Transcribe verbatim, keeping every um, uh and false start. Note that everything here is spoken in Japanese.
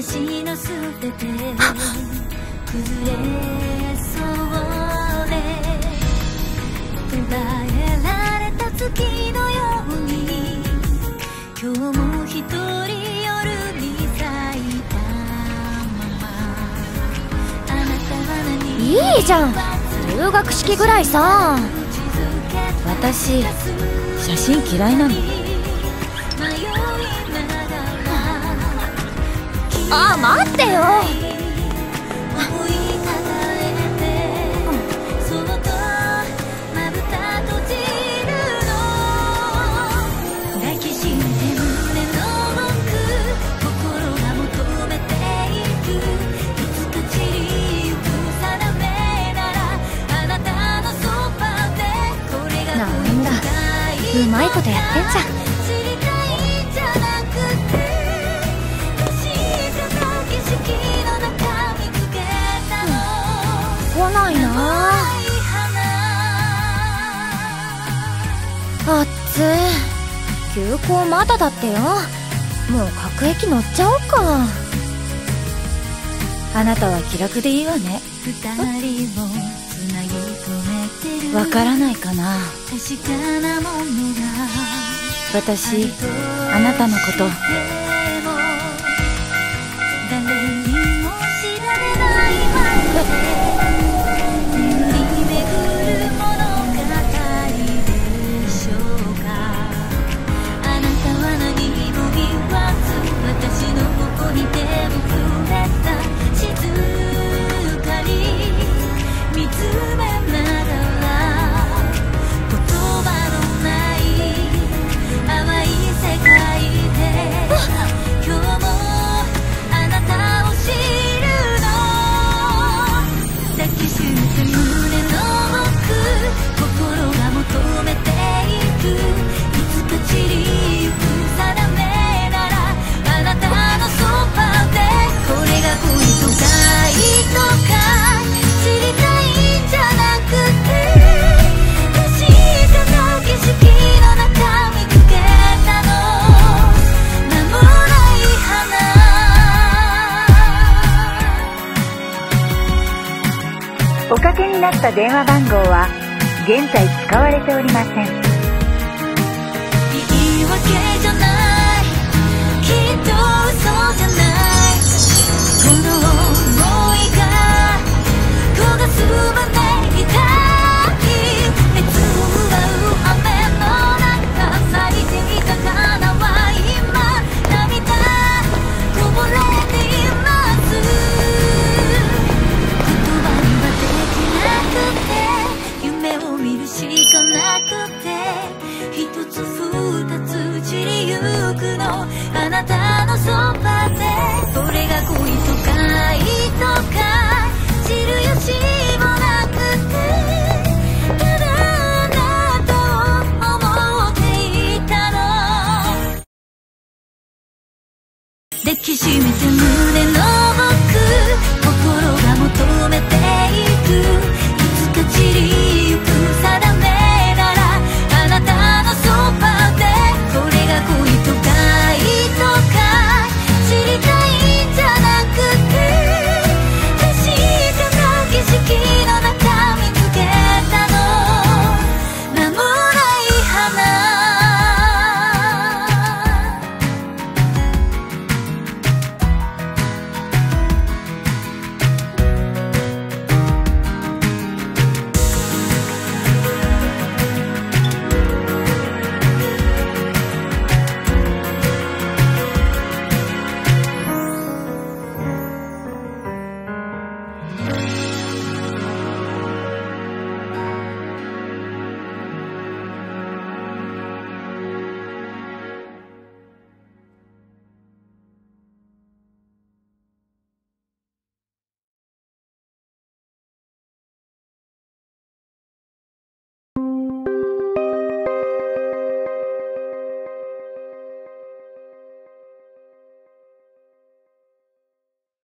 私のすべて崩れそうで捉えられた月のように今日も一人夜に咲いたままあなたは何いいじゃん、入学式ぐらいさ。 私写真嫌いなの。 あ、待ってよ。なんだ、うまいことやってんじゃん。来ないなあ。っつ休校まだだってよ。もう各駅乗っちゃおうか。 あなたは気楽でいいわね。わからないかな。私あなたのことおかけになった電話番号は現在使われておりません。 言い訳じゃない、きっと嘘じゃない、この想いが焦がすまでいたい。熱を奪う雨の中咲いていた花は今涙こぼれています。夢を見るしかなくて一つ二つ散りゆくのあなたのそばで、それが恋とか愛とか知る由もなくて、ただあなたを思っていたの。抱きしめて胸の